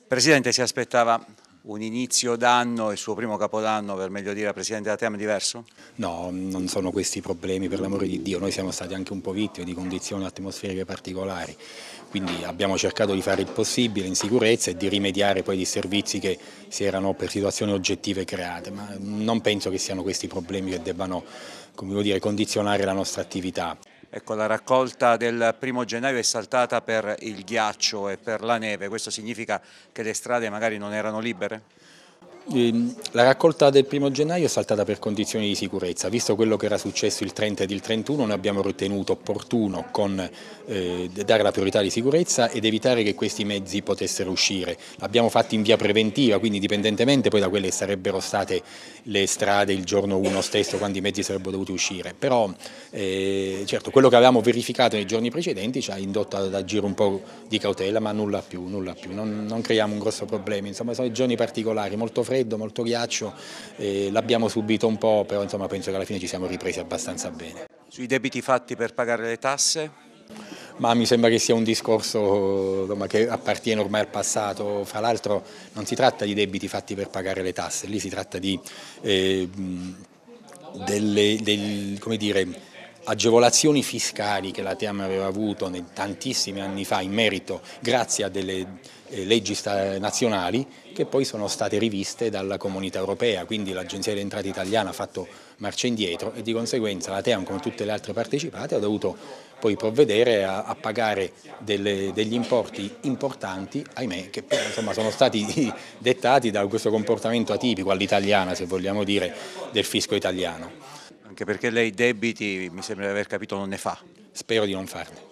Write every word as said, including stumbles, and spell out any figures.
Presidente, si aspettava un inizio d'anno, il suo primo capodanno, per meglio dire, Presidente della Team, diverso? No, non sono questi i problemi, per l'amore di Dio. Noi siamo stati anche un po' vittime di condizioni atmosferiche particolari, quindi abbiamo cercato di fare il possibile in sicurezza e di rimediare poi ai disservizi che si erano per situazioni oggettive create, ma non penso che siano questi problemi che debbano, come devo dire, condizionare la nostra attività. Ecco, la raccolta del primo gennaio è saltata per il ghiaccio e per la neve, questo significa che le strade magari non erano libere? La raccolta del primo gennaio è saltata per condizioni di sicurezza, visto quello che era successo il trenta ed il trentuno noi abbiamo ritenuto opportuno con, eh, dare la priorità di sicurezza ed evitare che questi mezzi potessero uscire. L'abbiamo fatto in via preventiva, quindi indipendentemente poi da quelle che sarebbero state le strade il giorno uno stesso quando i mezzi sarebbero dovuti uscire, però eh, certo quello che avevamo verificato nei giorni precedenti ci ha indotto ad agire un po' di cautela, ma nulla più, nulla più. Non, non creiamo un grosso problema, insomma sono giorni particolari, molto freddo, molto ghiaccio, eh, l'abbiamo subito un po', però insomma penso che alla fine ci siamo ripresi abbastanza bene. Sui debiti fatti per pagare le tasse? Ma mi sembra che sia un discorso insomma, che appartiene ormai al passato, fra l'altro non si tratta di debiti fatti per pagare le tasse, lì si tratta di eh, delle, del, come dire, agevolazioni fiscali che la Team aveva avuto nei, tantissimi anni fa in merito, grazie a delle eh, leggi nazionali che poi sono state riviste dalla Comunità Europea, quindi l'Agenzia delle Entrate italiana ha fatto marcia indietro e di conseguenza la Team, come tutte le altre partecipate, ha dovuto poi provvedere a, a pagare delle, degli importi importanti, ahimè, che però, insomma, sono stati dettati da questo comportamento atipico all'italiana, se vogliamo dire, del fisco italiano. Anche perché lei debiti, mi sembra di aver capito, non ne fa. Spero di non farne.